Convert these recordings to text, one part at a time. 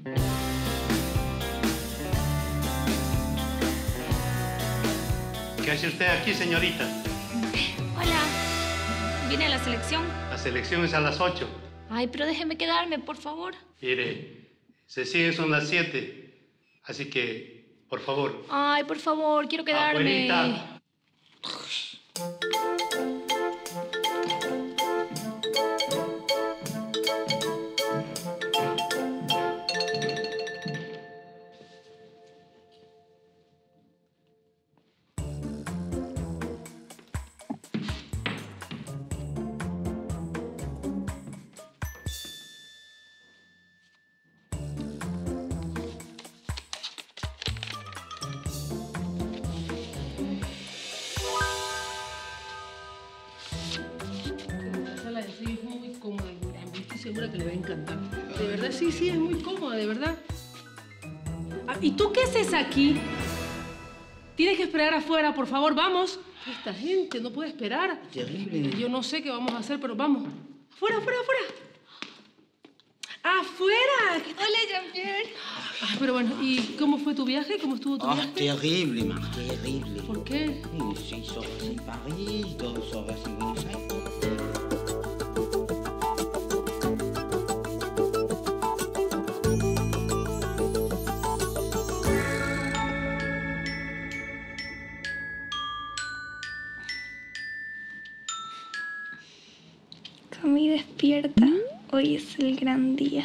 ¿Qué hace usted aquí, señorita? Hola. ¿Viene a la selección? La selección es a las 8. Ay, pero déjeme quedarme, por favor. Mire, se sigue son las 7. Así que, por favor. Ay, por favor, quiero quedarme. Afuerita. Segura que le va a encantar. De verdad, sí, es muy cómoda, de verdad. Ah, ¿y tú qué haces aquí? Tienes que esperar afuera, por favor, vamos. Esta gente no puede esperar. Terrible. Yo no sé qué vamos a hacer, pero vamos. ¡Fuera! ¡Afuera! Hola, Jean-Pierre. Ah, pero bueno, ¿y cómo fue tu viaje? ¿Cómo estuvo tu viaje? Terrible, Mar, terrible. ¿Por qué? 6 horas en París, 2 horas en Buenos Aires. Cami, despierta. Hoy es el gran día.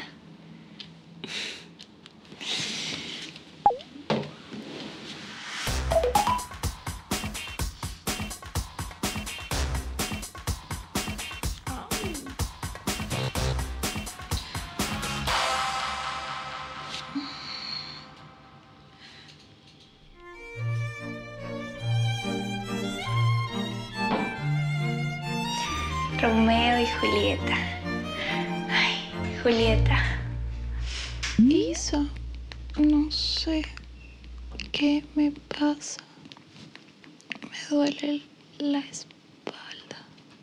Romeo y Julieta. Ay, Julieta. Isa, no sé qué me pasa. Me duele la espalda.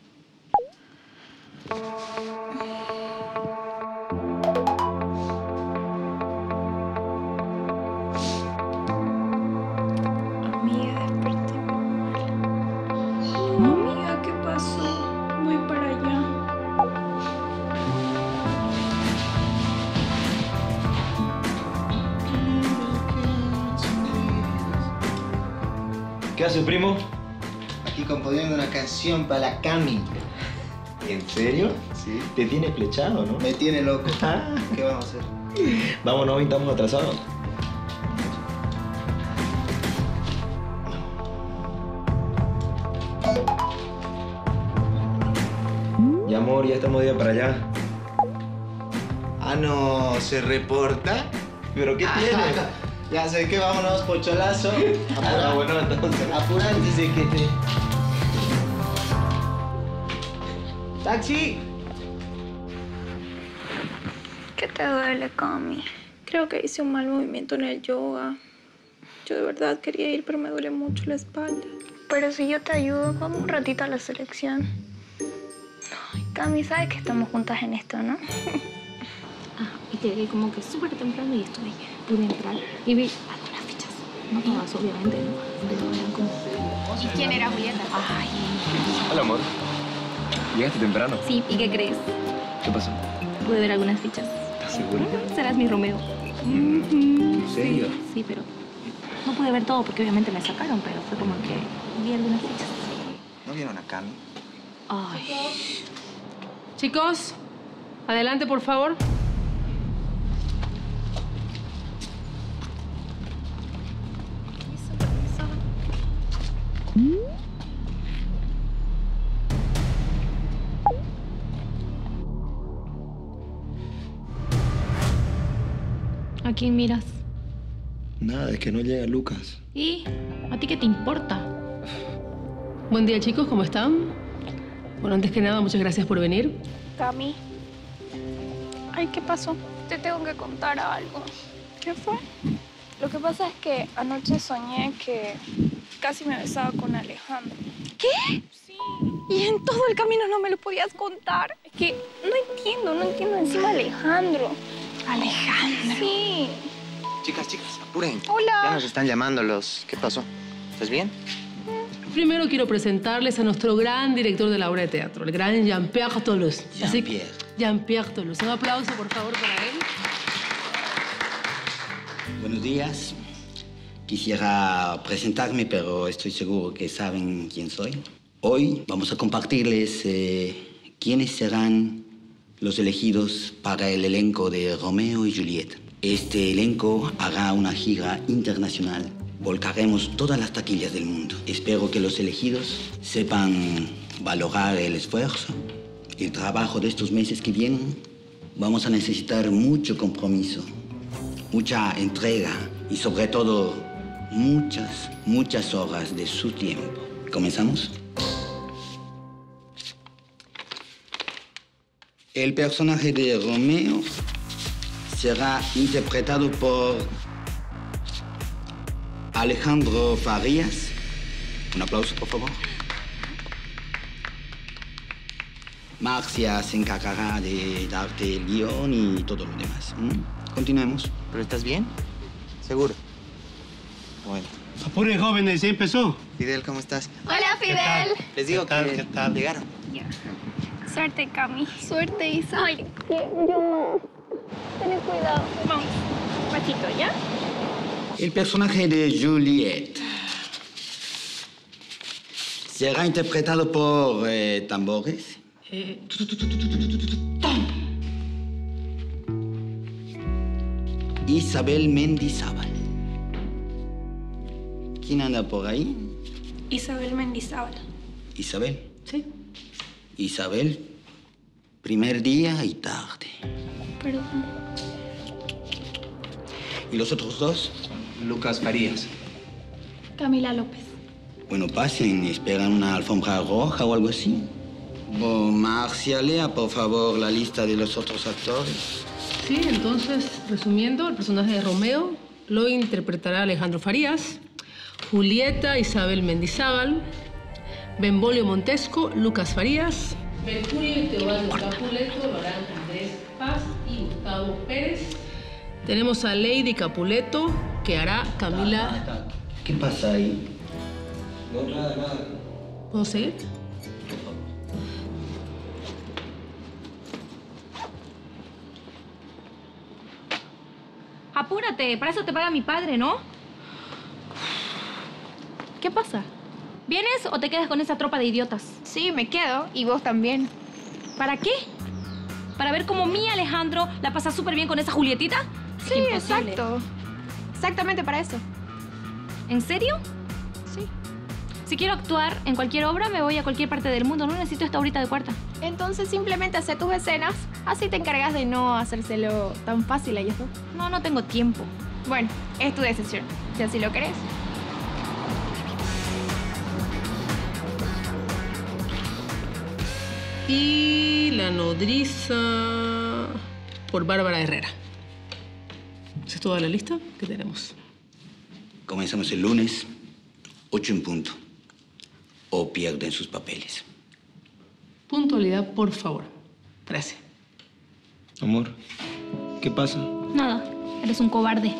Amiga, desperté muy mal. No, amiga, ¿qué pasó? Voy para allá. ¿Qué hace, primo? Aquí componiendo una canción para la Cami. ¿En serio? Sí. Te tiene flechado, ¿no? Me tiene loco. ¿Qué vamos a hacer? Vámonos, hoy estamos atrasados. Ya, amor, ya estamos de día para allá. Ah, no, ¿se reporta? ¿Pero qué tiene? Ya sé que vámonos, pocholazo. Ah, bueno, entonces. Apura antes de que te... ¡Taxi! ¿Qué te duele, Cami? Creo que hice un mal movimiento en el yoga. Yo de verdad quería ir, pero me duele mucho la espalda. Pero si yo te ayudo, vamos un ratito a la selección. Ay, Cami, sabes que estamos juntas en esto, ¿no? Y llegué como que súper temprano y pude entrar y vi algunas fichas. No todas, obviamente, ¿no? Pero eran como... ¿Y quién era Julieta? Ay. Hola, amor. ¿Llegaste temprano? Sí, ¿y qué crees? ¿Qué pasó? Pude ver algunas fichas. ¿Estás segura? Serás mi Romeo. ¿En serio? Sí, pero no pude ver todo porque obviamente me sacaron, pero fue como que vi algunas fichas. ¿No vieron a Cami? Ay. Chicos, adelante, por favor. ¿A quién miras? Nada, es que no llega Lucas. ¿Y a ti qué te importa? Buen día, chicos, ¿cómo están? Bueno, antes que nada, muchas gracias por venir. Cami. Ay, ¿qué pasó? Te tengo que contar algo. ¿Qué fue? Lo que pasa es que anoche soñé que casi me besaba con Alejandro. ¿Qué? Sí. Y en todo el camino no me lo podías contar. Es que no entiendo encima Alejandro. Alejandro. Sí. Chicas, apuren. Hola. Ya nos están llamando los... ¿Qué pasó? ¿Estás bien? Primero quiero presentarles a nuestro gran director de la obra de teatro, el gran Jean-Pierre Toulouse. Jean-Pierre Toulouse. Un aplauso, por favor, para él. Buenos días. Quisiera presentarme, pero estoy seguro que saben quién soy. Hoy vamos a compartirles quiénes serán los elegidos para el elenco de Romeo y Julieta. Este elenco hará una gira internacional. Volcaremos todas las taquillas del mundo. Espero que los elegidos sepan valorar el esfuerzo, el trabajo de estos meses que vienen. Vamos a necesitar mucho compromiso, mucha entrega y sobre todo muchas horas de su tiempo. ¿Comenzamos? El personaje de Romeo será interpretado por Alejandro Farías. Un aplauso, por favor. Marcia se encargará de darte el guión y todo lo demás. Continuemos. ¿Pero estás bien? ¿Seguro? Bueno. Apure, jóvenes, ya empezó. Fidel, ¿cómo estás? Hola, Fidel. Les digo que ¿Qué tal? llegaron. Suerte, Cami. Suerte, Isa. Ay, yo no. Ten cuidado. Vamos. Pachito, ¿ya? El personaje de Juliette será interpretado por tambores. Isabel Mendizábal. ¿Quién anda por ahí? Isabel Mendizábal. Isabel. Sí. Isabel, primer día y tarde. Perdón. ¿Y los otros dos? Lucas Farías. Camila López. Bueno, pasen, esperan una alfombra roja o algo así. Marcia, lea, por favor, la lista de los otros actores. Sí, entonces, resumiendo, el personaje de Romeo lo interpretará Alejandro Farías, Julieta Isabel Mendizábal, Benvolio Montesco, Lucas Farías, Mercurio y Teobaldo Capuleto lo harán Andrés Paz y Gustavo Pérez. Tenemos a Lady Capuleto, que hará Camila... ¿Qué pasa ahí? No, nada. ¿Puedo seguir? Apúrate, para eso te paga mi padre, ¿no? ¿Qué pasa? ¿Vienes o te quedas con esa tropa de idiotas? Sí, me quedo. Y vos también. ¿Para qué? ¿Para ver cómo mi Alejandro la pasa súper bien con esa Julietita? Sí, Imposible. exacto. Exactamente para eso. ¿En serio? Sí. Si quiero actuar en cualquier obra, me voy a cualquier parte del mundo. No necesito esta horita de cuarta. Entonces simplemente hace tus escenas, así te encargas de no hacérselo tan fácil a ellos dos. No tengo tiempo. Bueno, es tu decisión, si así lo querés. Y la nodriza por Bárbara Herrera. ¿Esa es toda la lista que tenemos? Comenzamos el lunes, 8 en punto. O pierden sus papeles. Puntualidad, por favor. 13. Amor, ¿qué pasa? Nada, eres un cobarde.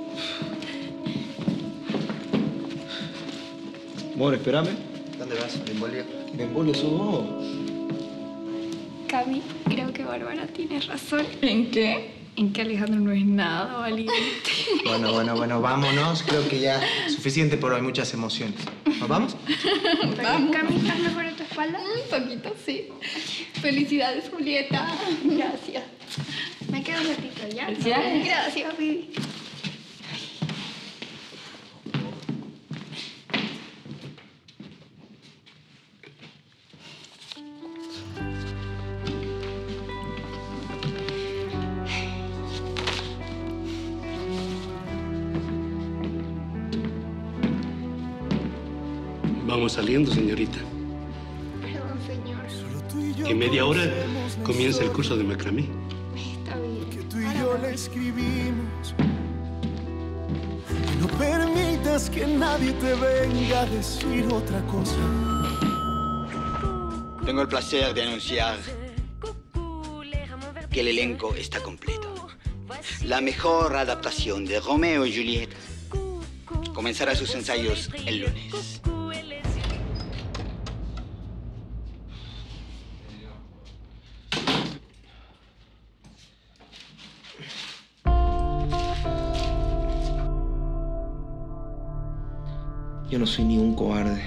Amor, espérame. ¿Dónde vas, Benvolio? Benvolio, sos vos. Cami, creo que Bárbara tiene razón. ¿En qué? En que Alejandro no es nada valiente. Bueno, vámonos. Creo que ya es suficiente por hoy. Muchas emociones. ¿Nos vamos? Vamos. Cami, ¿estás mejor en tu espalda? Un poquito, sí. Felicidades, Julieta. Gracias. Me quedo un ratito, ¿ya? Felicidades. Gracias, Vivi. Vamos saliendo, señorita. Perdón, señor. En media hora comienza el curso de macramé. Está bien. Que tú y yo le escribimos. No permitas que nadie te venga a decir otra cosa. Tengo el placer de anunciar que el elenco está completo. la mejor adaptación de Romeo y Julieta. Comenzará sus ensayos el lunes. Yo no soy ni un cobarde.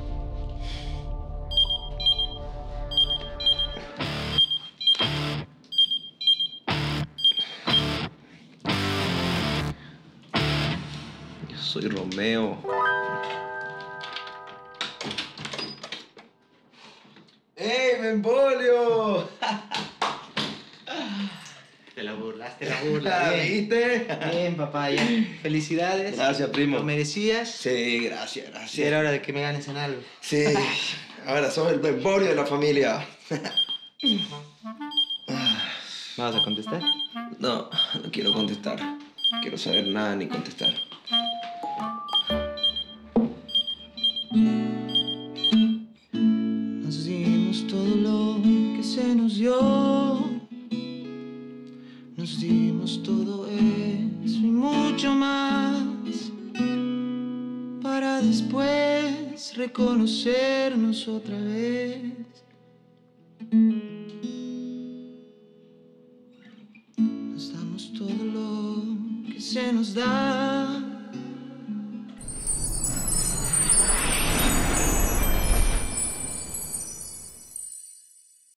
Yo soy Romeo. ¡Ey, Benvolio! Te la burla. ¿Viste? Bien, papá, ya. Felicidades. Gracias, primo. ¿Lo merecías? Sí, gracias. Sí, era hora de que me ganes en algo. Sí, ahora sos el Benvolio de la familia. ¿Me vas a contestar? No, no quiero contestar. Quiero saber nada ni contestar. Nos dimos todo lo que se nos dio. Nos dimos todo eso y mucho más. Para después reconocernos otra vez. Nos damos todo lo que se nos da.